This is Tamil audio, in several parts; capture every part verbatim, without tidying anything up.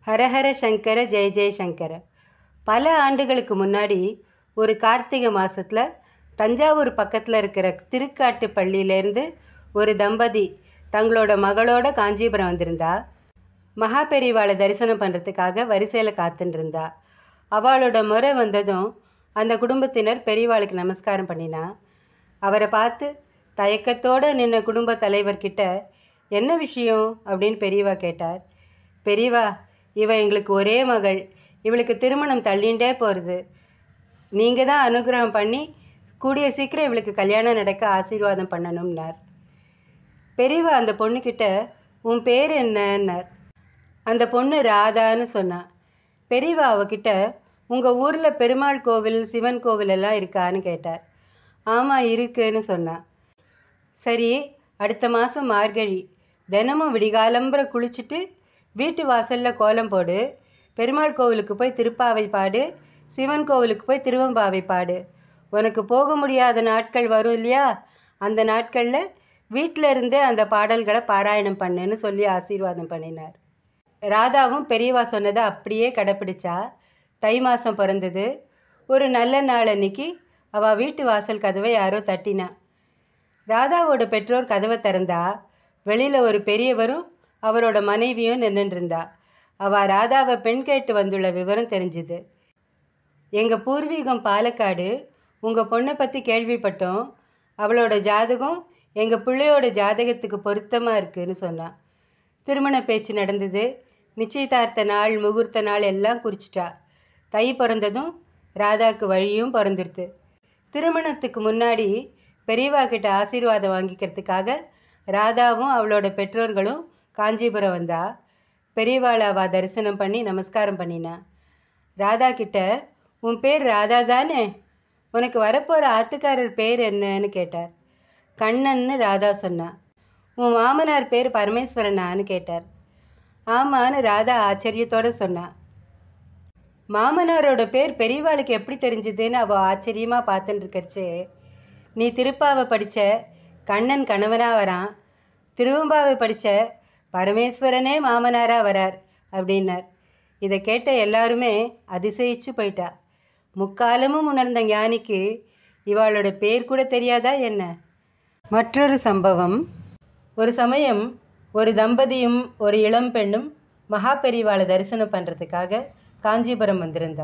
ஹரஹர சங்கர ஜெய ஜெயசங்கர. பல ஆண்டுகளுக்கு முன்னாடி ஒரு கார்த்திகை மாதத்தில் தஞ்சாவூர் பக்கத்தில் இருக்கிற திருக்காட்டு பள்ளியிலேருந்து ஒரு தம்பதி தங்களோட மகளோட காஞ்சிபுரம் வந்திருந்தா. மகா பெரிவாளை தரிசனம் பண்ணுறதுக்காக வரிசையில் காத்துருந்தா. அவளோட முறை வந்ததும் அந்த குடும்பத்தினர் பெரியவாளுக்கு நமஸ்காரம் பண்ணினா. அவரை பார்த்து தயக்கத்தோடு நின்ன குடும்ப தலைவர்கிட்ட என்ன விஷயம் அப்படின்னு பெரியவா கேட்டார். பெரியவா, இவ எங்களுக்கு ஒரே மகள், இவளுக்கு திருமணம் தள்ளிண்டே போகிறது. நீங்கள் தான் அனுகிரகம் பண்ணி கூடிய சீக்கிரம் இவளுக்கு கல்யாணம் நடக்க ஆசீர்வாதம் பண்ணணும்னார். பெரியவா அந்த பொண்ணுக்கிட்ட உன் பேர் என்னன்னார். அந்த பொண்ணு ராதான்னு சொன்னான். பெரியவா அவகிட்ட உங்கள் ஊரில் பெருமாள் கோவில் சிவன் கோவில் எல்லாம் இருக்கான்னு கேட்டார். ஆமாம் இருக்குன்னு சொன்னான். சரி, அடுத்த மாதம் மார்கழி, தினமும் விடிகாலம்பரை குளிச்சுட்டு வீட்டு வாசலில் கோலம் போடு, பெருமாள் கோவிலுக்கு போய் திருப்பாவை பாடு, சிவன் கோவிலுக்கு போய் திருவம்பாவை பாடு. உனக்கு போக முடியாத நாட்கள் வரும் இல்லையா, அந்த நாட்களில் வீட்டில் இருந்தே அந்த பாடல்களை பாராயணம் பண்ணுன்னு சொல்லி ஆசீர்வாதம் பண்ணினார். ராதாவும் பெரியவா சொன்னதை அப்படியே கடைப்பிடிச்சா. தை மாதம் பிறந்தது. ஒரு நல்ல நாள் அன்னைக்கு அவள் வீட்டு வாசல் கதவை யாரோ தட்டினா. ராதாவோட பெற்றோர் கதவை திறந்தா. வெளியில் ஒரு பெரியவரும் அவரோட மனைவியும் நின்றுருந்தா. அவள் ராதாவை பெண் கேட்டு வந்துள்ள விவரம் தெரிஞ்சுது. எங்கள் பூர்வீகம் பாலக்காடு, உங்கள் பொண்ணை பற்றி கேள்விப்பட்டோம். அவளோட ஜாதகம் எங்கள் பிள்ளையோட ஜாதகத்துக்கு பொருத்தமாக இருக்குதுன்னு சொன்னான். திருமண பேச்சு நடந்தது. நிச்சயதார்த்த நாள் முகூர்த்த நாள் எல்லாம் குறிச்சிட்டா. தை பிறந்ததும் ராதாவுக்கு வழியும் பிறந்துடுது. திருமணத்துக்கு முன்னாடி பெரியவா கிட்ட ஆசீர்வாதம் வாங்கிக்கிறதுக்காக ராதாவும் அவளோட பெற்றோர்களும் காஞ்சிபுரம் வந்தா. பெரியவாளை அவள் தரிசனம் பண்ணி நமஸ்காரம் பண்ணினா. ராதா கிட்ட உன் பேர் ராதா தானே, உனக்கு வரப்போகிற ஆத்துக்காரர் பேர் என்னன்னு கேட்டார். கண்ணன்னு ராதா சொன்னா. உன் மாமனார் பேர் பரமேஸ்வரனான்னு கேட்டார். ஆமான்னு ராதா ஆச்சரியத்தோடு சொன்னா. மாமனாரோட பேர் பெரியவாளுக்கு எப்படி தெரிஞ்சுதுன்னு அவள் ஆச்சரியமாக பார்த்துட்டு இருக்கச்சு, நீ திருப்பாவை படித்த கண்ணன் கணவனாக வரான், திருவம்பாவை படித்த பரமேஸ்வரனே மாமனாராக வரார் அப்படின்னார். இதை கேட்ட எல்லாருமே அதிசயிச்சு போயிட்டா. முக்காலமும் உணர்ந்த ஞானிக்கு இவாளோட பேர் கூட தெரியாதா என்ன? மற்றொரு சம்பவம். ஒரு சமயம் ஒரு தம்பதியும் ஒரு இளம் பெண்ணும் மகா பெரிவாளை தரிசனம் பண்ணுறதுக்காக காஞ்சிபுரம் வந்திருந்தா.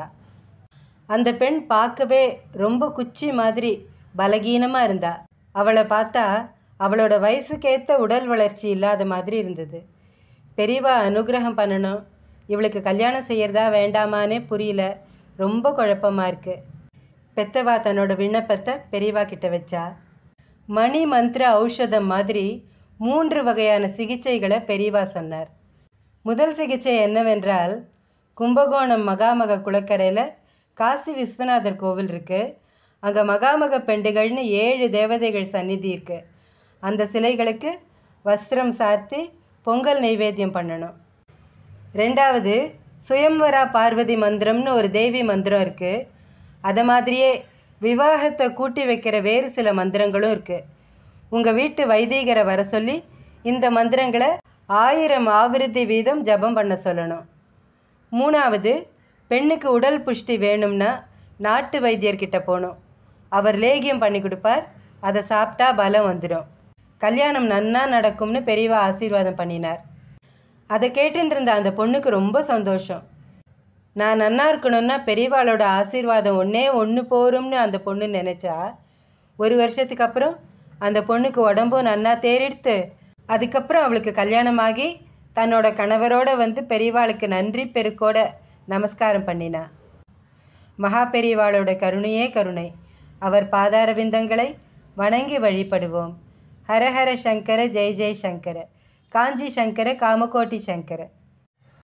அந்த பெண் பார்க்கவே ரொம்ப குச்சி மாதிரி பலகீனமாக இருந்தா. அவளை பார்த்தா அவளோட வயசுக்கேற்ற உடல் வளர்ச்சி இல்லாத மாதிரி இருந்தது. பெரியவா அனுகிரகம் பண்ணணும், இவளுக்கு கல்யாணம் செய்கிறதா வேண்டாமானே புரியல, ரொம்ப குழப்பமாக இருக்குது. பெத்தவா தன்னோட விண்ணப்பத்தை பெரியவா கிட்ட வச்சா. மணி மந்திர ஔஷதம் மாதிரி மூன்று வகையான சிகிச்சைகளை பெரியவா சொன்னார். முதல் சிகிச்சை என்னவென்றால், கும்பகோணம் மகாமக குளக்கரையில் காசி விஸ்வநாதர் கோவில் இருக்குது. அங்கே மகாமக பெண்டுகள்னு ஏழு தேவதைகள் சந்நிதி இருக்குது. அந்த சிலைகளுக்கு வஸ்திரம் சார்த்தி பொங்கல் நைவேத்தியம் பண்ணணும். ரெண்டாவது, சுயம்வரா பார்வதி மந்திரம்னு ஒரு தேவி மந்திரம் இருக்குது. அதை மாதிரியே விவாகத்தை கூட்டி வைக்கிற வேறு சில மந்திரங்களும் இருக்குது. உங்கள் வீட்டு வைதீகரை வர சொல்லி இந்த மந்திரங்களை ஆயிரம் ஆவிருத்தி வீதம் ஜபம் பண்ண சொல்லணும். மூணாவது, பெண்ணுக்கு உடல் புஷ்டி வேணும்னா நாட்டு வைத்தியர்கிட்ட போகணும். அவர் லேகியம் பண்ணி கொடுப்பார், அதை சாப்பிட்டா பலம் வந்துடும். கல்யாணம் நன்னா நடக்கும்னு பெரியவா ஆசீர்வாதம் பண்ணினார். அதை கேட்டுட்டு இருந்த அந்த பொண்ணுக்கு ரொம்ப சந்தோஷம். நான் நன்னா இருக்கணும்னா பெரியவாளோட ஆசீர்வாதம் ஒன்றே ஒன்று போரும்னு அந்த பொண்ணு நினச்சா. ஒரு வருஷத்துக்கு அப்புறம் அந்த பொண்ணுக்கு உடம்பும் நன்னா தேறிடுத்து. அதுக்கப்புறம் அவளுக்கு கல்யாணமாகி தன்னோட கணவரோட வந்து பெரியவாளுக்கு நன்றி பெருக்கோட நமஸ்காரம் பண்ணினா. மகா பெரியவாளோட கருணையே கருணை. அவர் பாதார விந்தங்களை வணங்கி வழிபடுவோம். ஹரஹர சங்கர ஜெய ஜெய சங்கர. காஞ்சி சங்கர காமகோட்டி சங்கர.